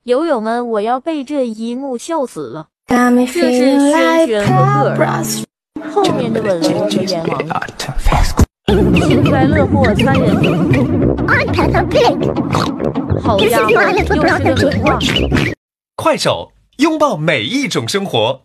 友友们，我要被这一幕笑死了。这是轩轩和个儿，后面的吻龙和阎王，幸灾乐祸3人组。好家伙，又是个名画。 快手，拥抱每一种生活。